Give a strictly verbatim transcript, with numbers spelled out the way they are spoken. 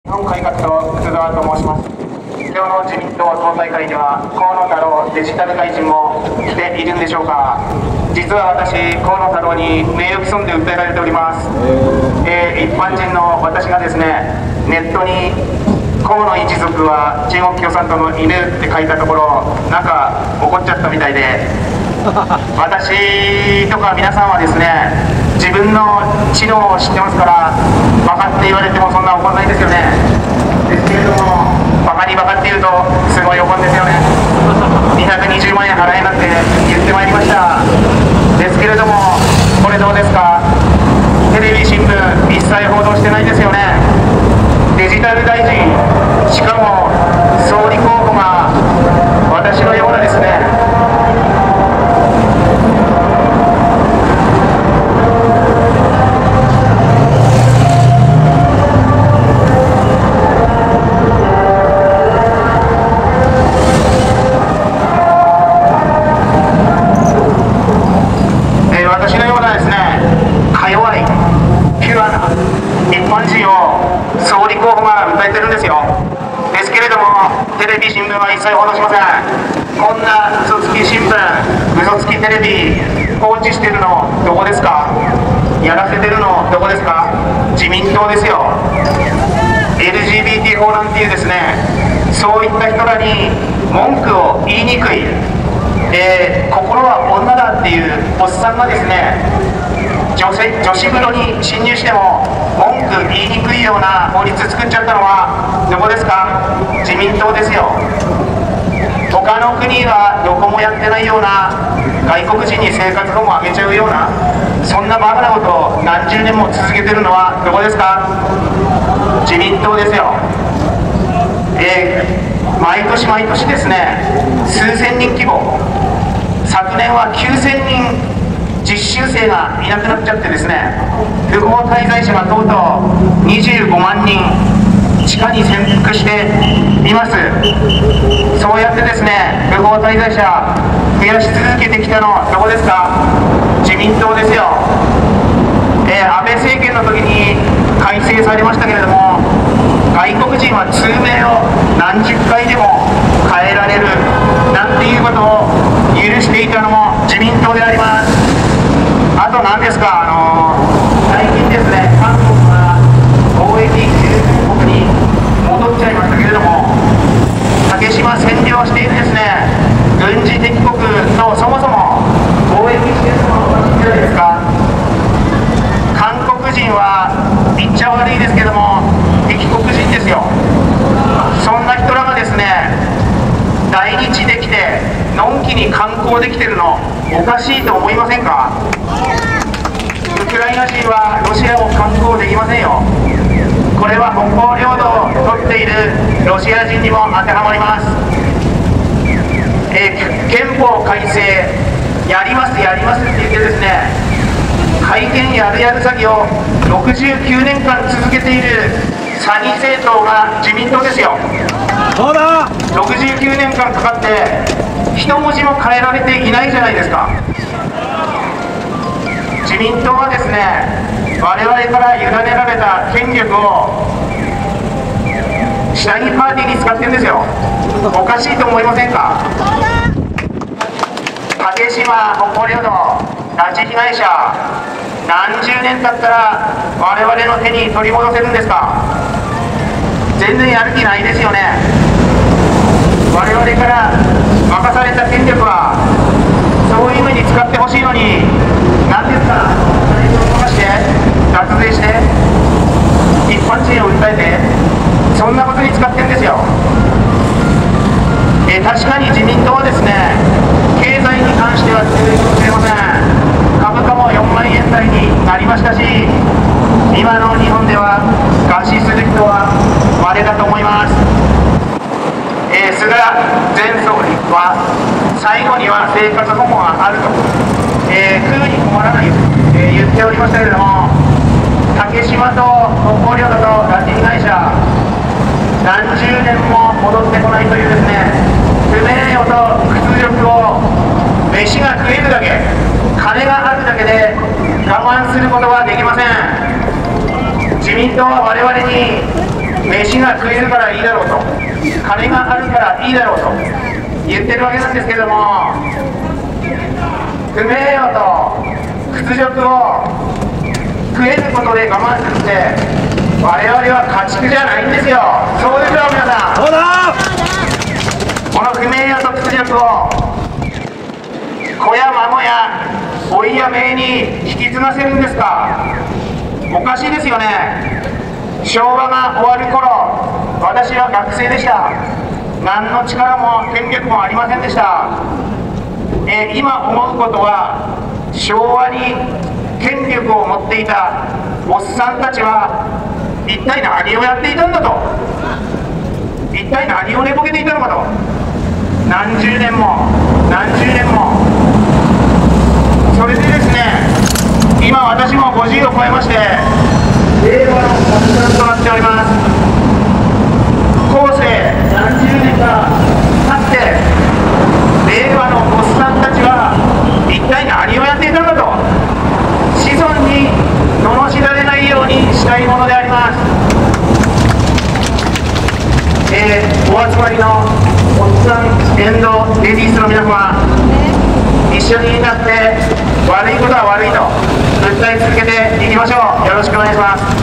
日本改革党福沢と申します。今日の自民党党大会では河野太郎デジタル大臣も来ているんでしょうか。実は私、河野太郎に名誉毀損で訴えられております。えー、一般人の私がですね、ネットに河野一族は中国共産党の犬って書いたところ、なんか怒っちゃったみたいで、私とか皆さんはですね、自分の知能を知ってますから、バカって言われてもそんな怒んないですよね。ですけれども、バカにバカって言うとすごい怒るんですよね。にひゃくにじゅうまんえん払えなんて言ってまいりました。ですけれども、これどうですか。テレビ新聞一切報道してないですよね。デジタル大臣、しかも総理候補が私のようなですね、私のようなですね、か弱いピュアな一般人を総理候補が訴えてるんですよ。ですけれども、テレビ新聞は一切報道しません。こんな嘘つき新聞、嘘つきテレビ放置してるのどこですか。やらせてるのどこですか。自民党ですよ。 エルジービーティー 法なんていうですね、そういった人らに文句を言いにくい、えー、心は女だっていうおっさんがですね、女性女子風呂に侵入しても文句言いにくいような法律作っちゃったのはどこですか。自民党ですよ。他の国はどこもやってないような、外国人に生活保護を上げちゃうような、そんなバカなことを何十年も続けてるのはどこですか。自民党ですよ。えー、毎年毎年ですね、数千人規模、昨年はきゅうせんにん実習生がいなくなっちゃってですね、不法滞在者がとうとうにじゅうごまんにん地下に潜伏しています。そうやってですね、不法滞在者増やし続けてきたのどこですか。自民党ですよ。えー、安倍政権の時に改正されましたけれども、外国人は通名を何十回でも変えられるなんていうことを許していたのも自民党であります。あと何ですか、あのー、最近ですね、韓国が貿易中国に戻っちゃいましたけれども、竹島占領しているですね、軍事敵国とそもそも貿易しているのがおかしいんじゃないですか。韓国人は言っちゃ悪いですけども敵国人ですよ。そんな人らがですね、来日できてのんきに観光できてるのおかしいと思いませんか。ウクライナ人はロシアを観光できませんよ。これは北方領土を取っているロシア人にも当てはまります。えー、憲法改正やりますやりますって言ってですね、改憲やるやる詐欺をろくじゅうきゅうねんかん続けている詐欺政党が自民党ですよ。 そうだ、 ろくじゅうきゅうねんかんかかって一文字も変えられていないじゃないですか。自民党はですね、我々から委ねられた権力を下着パーティーに使ってるんですよ。おかしいと思いませんか。竹島北方領土拉致被害者、何十年経ったら我々の手に取り戻せるんですか。全然やる気ないですよね。我々から任された権力はそういうふうに使ってほしいのに、何ですか、金を飛ばして脱税して一般人を訴えて、そんなことに使ってるんですよ。えー、確かに自民党はですね、経済に関しては強いかもしれません。株価もよんまんえん台になりましたし、今の日本では餓死する人は稀だと思います。えー、菅前総理は最後には生活保護があると、えー、食うに困らない、えー、言っておりましたけれども、竹島と北方領土と拉致被害者、何十年も戻ってこないというですね、不名誉と屈辱を飯が食えるだけ、金があるだけで我慢することはできません。自民党は我々に飯が食えるからいいだろうと、金があるからいいだろうと言ってるわけなんですけども、不名誉と屈辱を食えることで我慢するって我々は家畜じゃないんですよ。そうでしょう皆さん。そうだ。この不名誉と屈辱を子や孫や甥や姪に引き継がせるんですか。おかしいですよね。昭和が終わる頃、私は学生でした。何の力も権力もありませんでした。えー、今思うことは、昭和に権力を持っていたおっさんたちは一体何をやっていたんだと、一体何を寝ぼけていたのかと、何十年も何十年も。それでですね、今私もごじゅうを超えまして令和のおっさんとなっております。後世何十年か経って令和のおっさんたちは一体何をやっていたのかと、子孫に罵られないようにしたいものであります。えー、お集まりのおっさんエンドレディースの皆様、一緒になって悪いことは悪いと訴え続けていきましょう。よろしくお願いします。